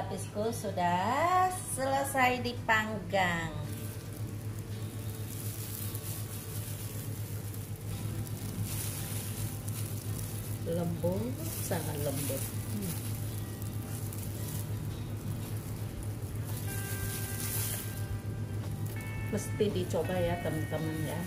lapisku sudah selesai dipanggang. Lembut, sangat lembut. Mesti dicoba ya teman-teman ya.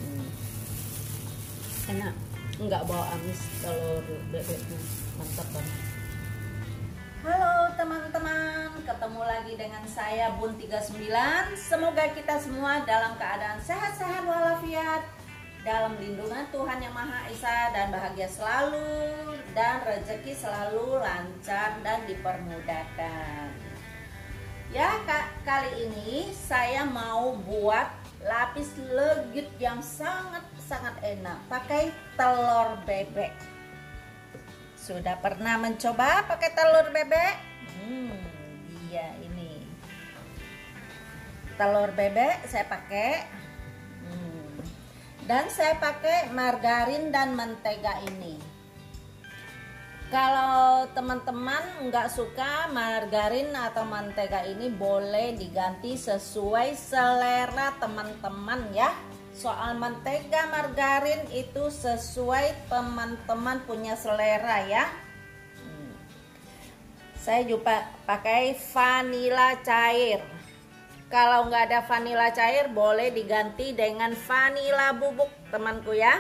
Enak, nggak bawa amis telur bebeknya, mantap banget. Halo teman-teman, ketemu lagi dengan saya Bun 39. Semoga kita semua dalam keadaan sehat-sehat walafiat, dalam lindungan Tuhan Yang Maha Esa, dan bahagia selalu, dan rezeki selalu lancar dan dipermudahkan. Ya, kali ini saya mau buat lapis legit yang sangat enak pakai telur bebek. Sudah pernah mencoba pakai telur bebek? Iya, ini telur bebek saya pakai. Dan saya pakai margarin dan mentega ini. Kalau teman-teman nggak suka margarin atau mentega ini, boleh diganti sesuai selera teman-teman ya. Soal mentega margarin itu sesuai teman-teman punya selera ya. Saya juga pakai vanila cair. Kalau nggak ada vanila cair, boleh diganti dengan vanila bubuk temanku ya.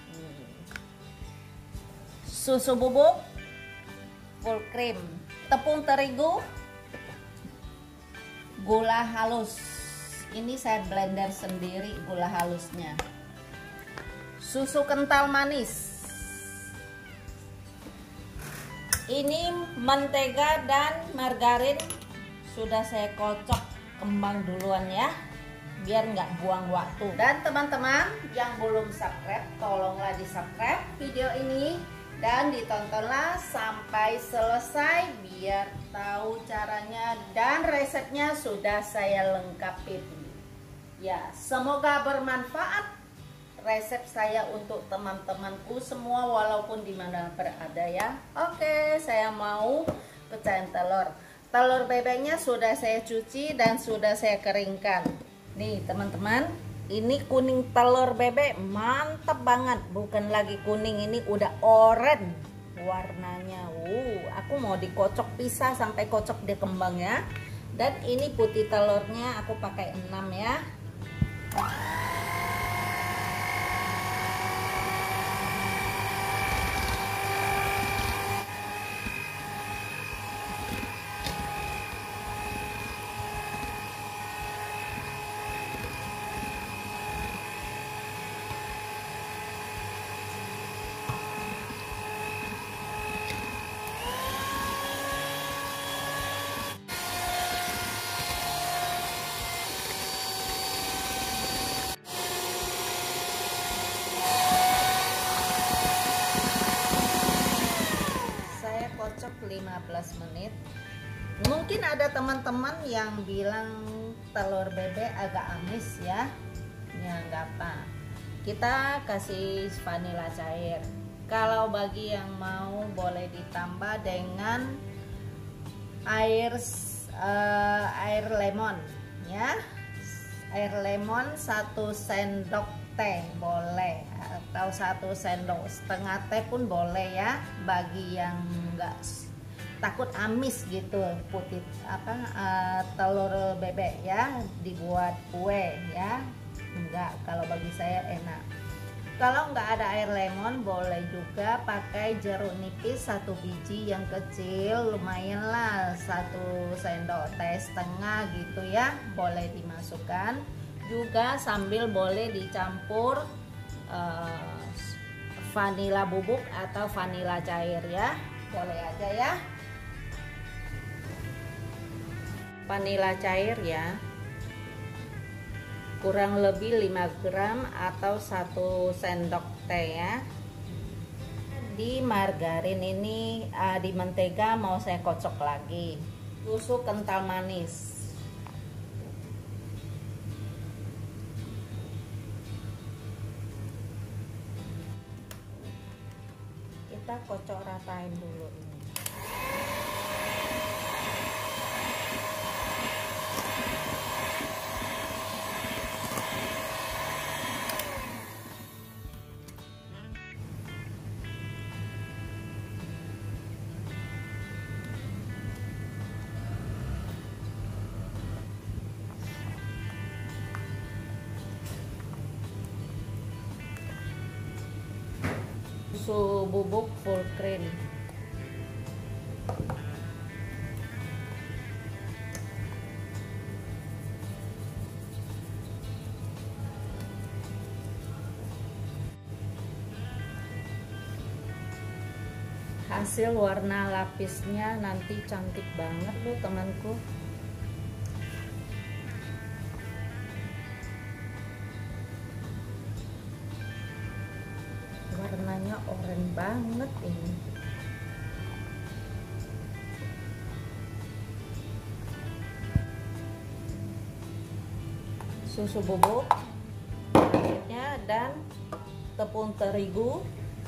Susu bubuk full cream, tepung terigu, gula halus. Ini saya blender sendiri gula halusnya. Susu kental manis. Ini mentega dan margarin sudah saya kocok kembang duluan ya, biar nggak buang waktu. Dan teman-teman yang belum subscribe, tolonglah di subscribe video ini dan ditontonlah sampai selesai biar tahu caranya, dan resepnya sudah saya lengkapi ya. Semoga bermanfaat resep saya untuk teman-temanku semua walaupun dimana berada ya. Oke, saya mau pecahin telur. Telur bebeknya sudah saya cuci dan sudah saya keringkan. Nih teman-teman, ini kuning telur bebek mantap banget. Bukan lagi kuning, ini udah oranye warnanya. Aku mau dikocok pisah sampai kocok dia kembang ya. Dan ini putih telurnya aku pakai 6 ya. Kocok 15 menit. Mungkin ada teman-teman yang bilang telur bebek agak amis ya. Ya nggak apa, kita kasih vanila cair. Kalau bagi yang mau boleh ditambah dengan air lemon ya. Air lemon 1 sendok teh boleh, atau 1 sendok setengah teh pun boleh ya, bagi yang enggak takut amis gitu putih telur bebek ya dibuat kue ya. Enggak, kalau bagi saya enak. Kalau enggak ada air lemon, boleh juga pakai jeruk nipis 1 biji yang kecil, lumayan lah 1 sendok teh setengah gitu ya, boleh dimasukkan juga. Sambil boleh dicampur vanila bubuk atau vanila cair ya, boleh aja ya. Vanila cair ya, kurang lebih 5 gram atau 1 sendok teh ya. Di margarin ini, di mentega mau saya kocok lagi. Susu kental manis. Kita kocok ratain dulu ini. susu bubuk full cream. Hasil warna lapisnya nanti cantik banget loh temanku. Warnanya oranye banget ini. Susu bubuk dan tepung terigu.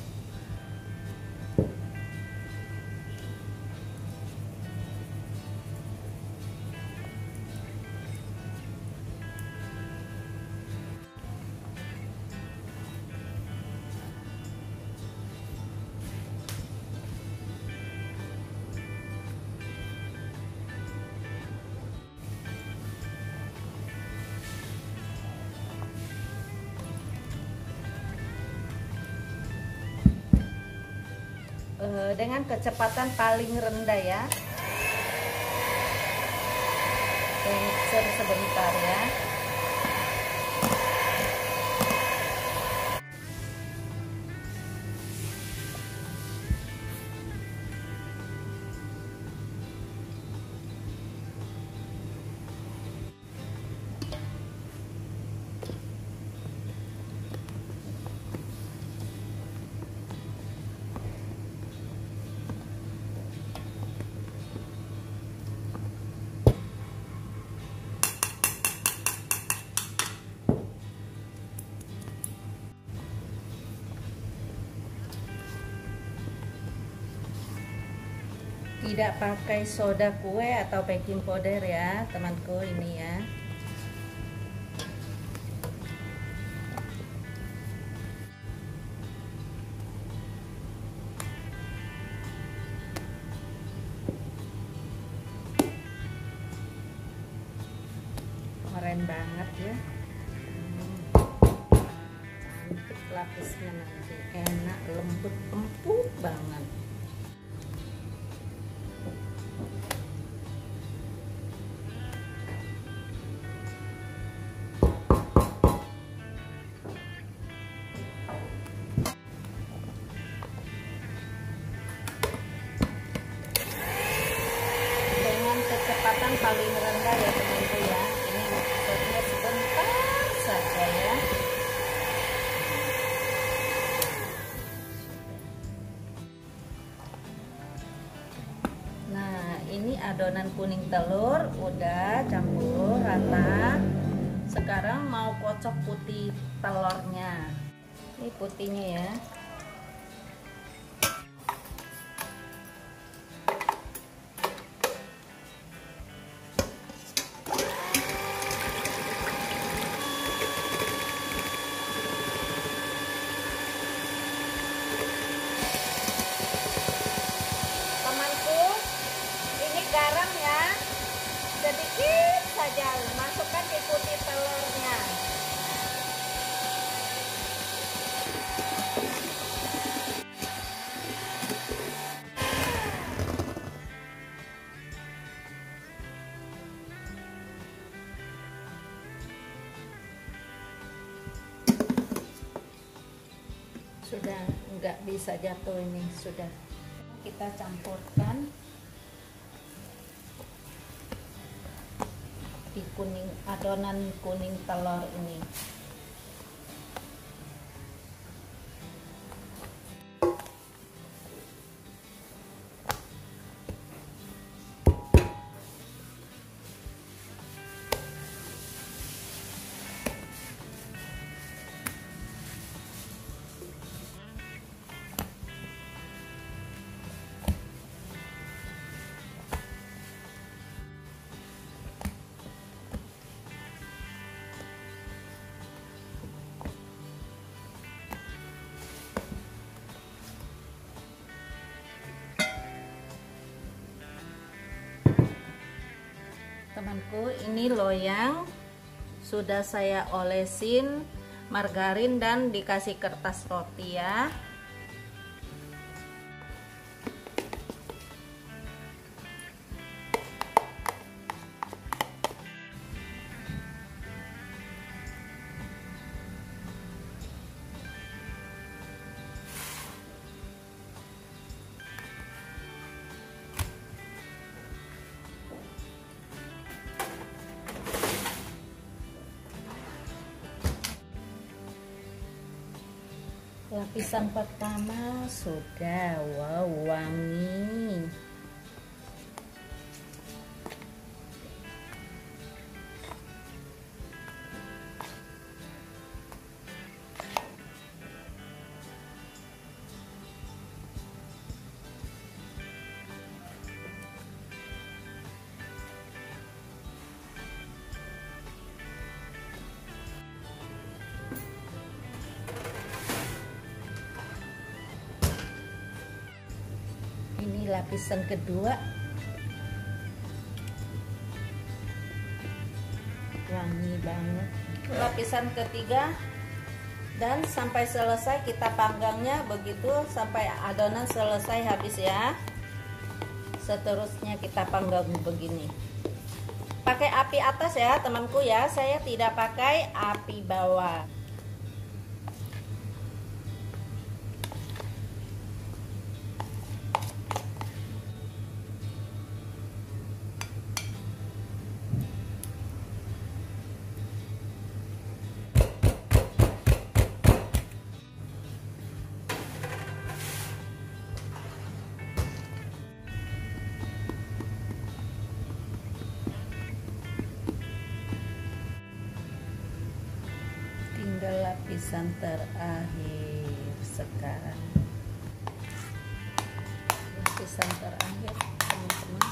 Dengan kecepatan paling rendah ya, mixer sebentar ya. Tidak pakai soda kue atau baking powder ya temanku, ini ya. Keren banget ya. Cantik lapisnya, nanti enak, lembut, empuk banget. Kecepatan paling rendah ya temanku ya. Ini mixernya sebentar saja ya. Nah, ini adonan kuning telur udah campur rata. Sekarang mau kocok putih telurnya. Ini putihnya ya. Garam ya, sedikit saja, masukkan di putih telurnya. Sudah nggak bisa jatuh ini, sudah. Kita campurkan di adonan kuning telur ini. Temanku, ini loyang sudah saya olesin margarin dan dikasih kertas roti ya. Lapisan pertama sudah, wow, wangi. Ini lapisan kedua, wangi banget. Lapisan ketiga, dan sampai selesai kita panggangnya begitu sampai adonan selesai habis ya. Seterusnya kita panggang begini. Pakai api atas ya temanku ya, saya tidak pakai api bawah. Tinggal lapisan terakhir sekarang. Lapisan terakhir teman-teman.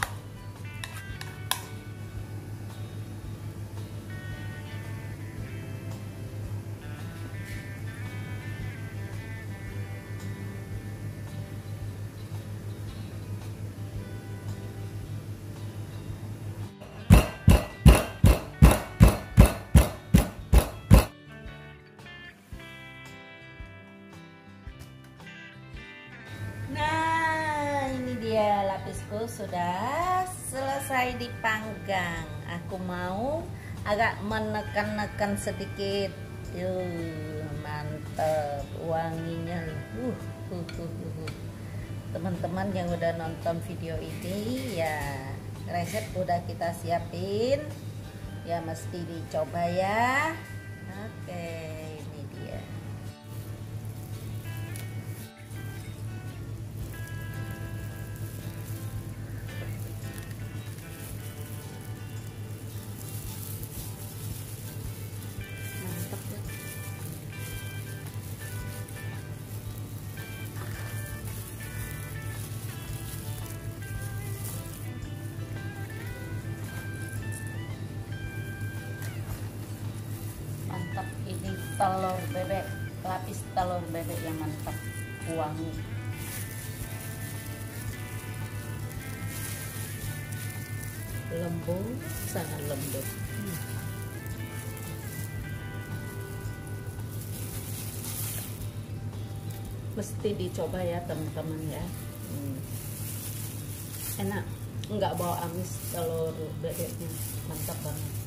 Nah, ini dia lapisku sudah selesai dipanggang. Aku mau agak menekan-nekan sedikit. Mantap wanginya. Teman-teman yang udah nonton video ini ya, resep udah kita siapin. Ya mesti dicoba ya. Oke, ini dia. Ini telur bebek, lapis telur bebek yang mantap, wangi. Lembut, sangat lembut. Mesti dicoba ya teman-teman ya. Enak, nggak bau amis telur bebeknya, mantap banget.